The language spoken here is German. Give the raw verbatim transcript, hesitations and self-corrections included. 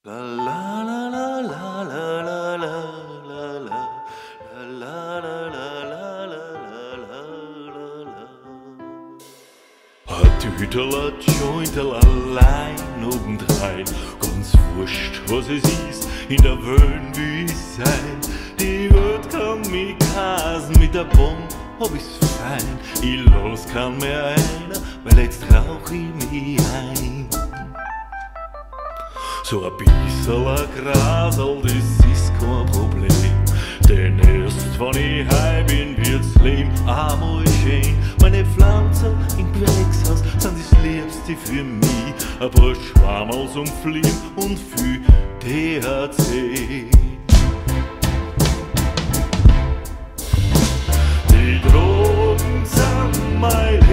La la la la la la la la la la la la la la la. Hat Hüterler Jointel allein obendrein, ganz wurscht, was es ist, in der Welt wie es sein. Die Welt kann mich kasen, mit der Bombe hab ich's fein. Ich los kann mehr einer, weil jetzt rauch ich mich ein. So ein bisschen ein Grasel, das ist kein Problem. Denn erst wenn ich heim bin, wird's Leben einmal schön. Meine Pflanzen im Gewächshaus sind das Liebste für mich. Ein paar Schwammerl zum Fliegen und viel T H C. Die Drogen sind mein